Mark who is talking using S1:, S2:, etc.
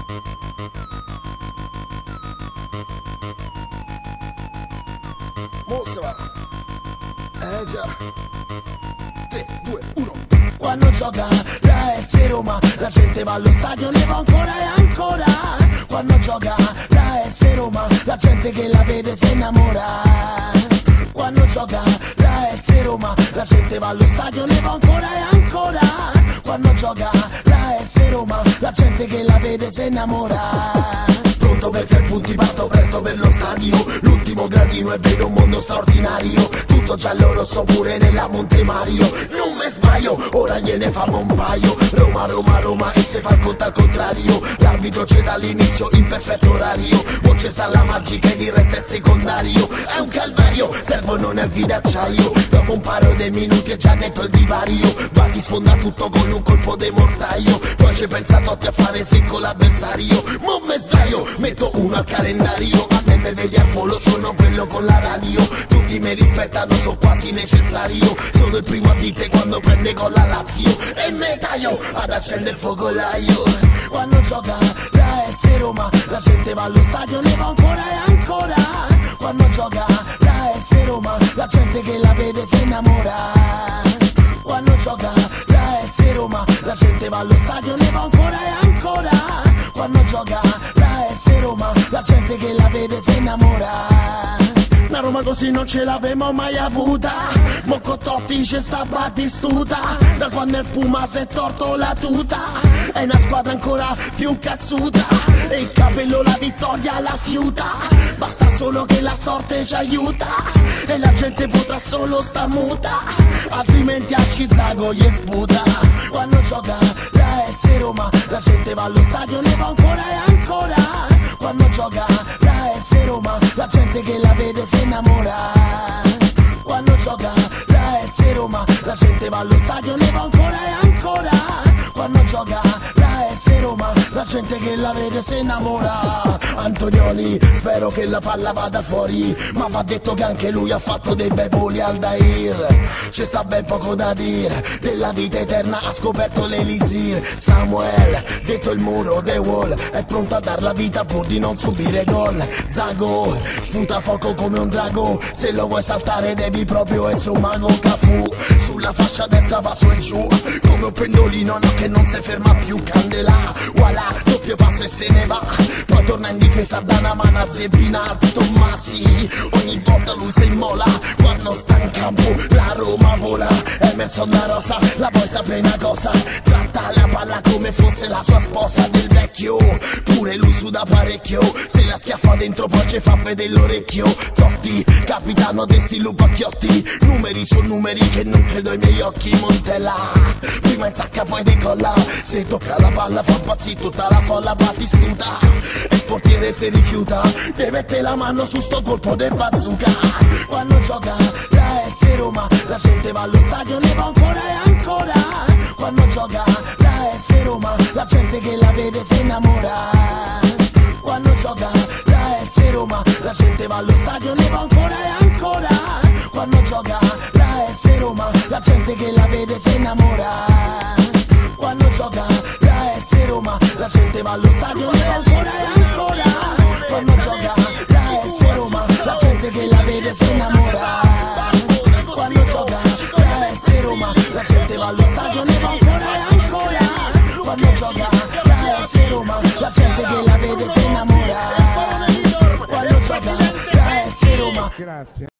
S1: Mossa, già. 3, 2, 1. Quando gioca la S Roma, la gente va allo stadio, ne va ancora e ancora. Quando gioca la S Roma, la gente che la vede si innamora. Quando gioca la S Roma, la gente va allo stadio, ne va ancora e ancora. Quando gioca la S Roma, la gente che la vede si innamora. Pronto per 3 punti, parto presto per lo stadio. L'ultimo gradino e vedo un mondo straordinario. Tutto giallo rosso pure nella Monte Mario. Non me sbaglio, ora gliene famo un paio. Roma, Roma, Roma e se fa il conto al contrario. L'arbitro c'è dall'inizio in perfetto orario. Poi c'è sta la magica ed il resto è secondario. È un calvario, servono nervi d'acciaio. Dopo un paio di minuti è già netto il divario. Baghi sfonda tutto con un colpo di mortaio. Poi c'è pensato a fare secco l'avversario. Mo me sdraio, metto uno al calendario. A me me vedi al volo, sono quello con la radio. Tutti mi rispettano, so quasi necessario. Sono il primo a dite quando prende con la Lazio. E me taglio ad accendere il focolaio. Quando gioca la S Roma, la gente va allo stadio, ne va ancora e ancora. Quando gioca la S Roma, la gente che la vede si innamora. Quando gioca la S Roma, la gente va allo stadio, ne va ancora e ancora. Quando gioca la S Roma, la gente che la vede si innamora. Una Roma così non ce l'avevamo mai avuta. Mocco Totti c'è sta Battistuta. Da quando il Puma si è torto la tuta. È una squadra ancora più cazzuta. E il capello la vittoria la fiuta. Basta solo che la sorte ci aiuta. E la gente potrà solo sta muta. Altrimenti a Cizago gli sputa. Quando gioca la S Roma, la gente va allo stadio, ne va ancora e ancora. Quando gioca la S Roma, la gente che la vede si innamora. Quando gioca la S Roma, la gente va allo stadio, ne va ancora e ancora. Quando gioca la S Roma, la gente che la vede si innamora. Antonioli, spero che la palla vada fuori, ma va detto che anche lui ha fatto dei bei voli al Dair. C'è sta ben poco da dire, della vita eterna ha scoperto l'elisir. Samuel, detto il muro dei wall, è pronto a dar la vita pur di non subire gol. Zago, sputa fuoco come un drago, se lo vuoi saltare devi proprio essere un mago. Cafu, sulla fascia destra va su e giù, come un pendolino no, che non si ferma più. Candela, voilà, doppio passo e se ne va. Poi torna in difesa da una mano a Zebbina. Tommassi, ogni volta lui si immola. Quando sta in campo la Roma vola. Emerson da Rosa, la vuoi sapere una cosa? Tratta la palla come fosse la sua sposa. Del vecchio, pure lui suda parecchio. Se la schiaffa dentro poi ci fa vedere l'orecchio. Totti, capitano de sti lupacchiotti. Numeri su numeri che non credo ai miei occhi. Montella, prima insacca poi decolla. Se tocca la palla fa impazzire tutta la folla. Battistuta, e il portiere si rifiuta. Deve mettere la mano su sto colpo del bazooka. Quando gioca la S Roma, la gente va allo stadio, ne va ancora e ancora. Quando gioca la S Roma, la gente che la vede si innamora. Quando gioca la S Roma, la gente va allo stadio, ne va ancora e ancora. Quando gioca la S Roma, la gente che la vede si innamora. Quando gioca la S Roma, la gente va allo stadio, ne va ancora e ancora. Quando gioca la S Roma, la gente che la vede si innamora. Quando gioca la S Roma, la gente va allo stadio, ne va ancora e ancora. Quando gioca la S Roma, la gente che la vede si innamora. Quando gioca la S Roma.
S2: Grazie.